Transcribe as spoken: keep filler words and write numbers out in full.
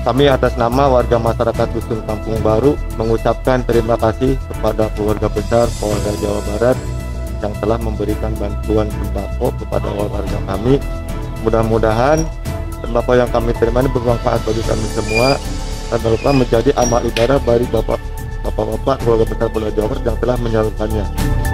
Kami atas nama warga masyarakat Dusun Kampung Baru mengucapkan terima kasih kepada keluarga besar Polda Jawa Barat yang telah memberikan bantuan sembako kepada warga kami. Mudah-mudahan sembako yang kami terima ini bermanfaat bagi kami semua dan dapat menjadi amal ibadah bagi bapak bapak-bapak keluarga besar Polda Jawa Barat yang telah menyalurkannya.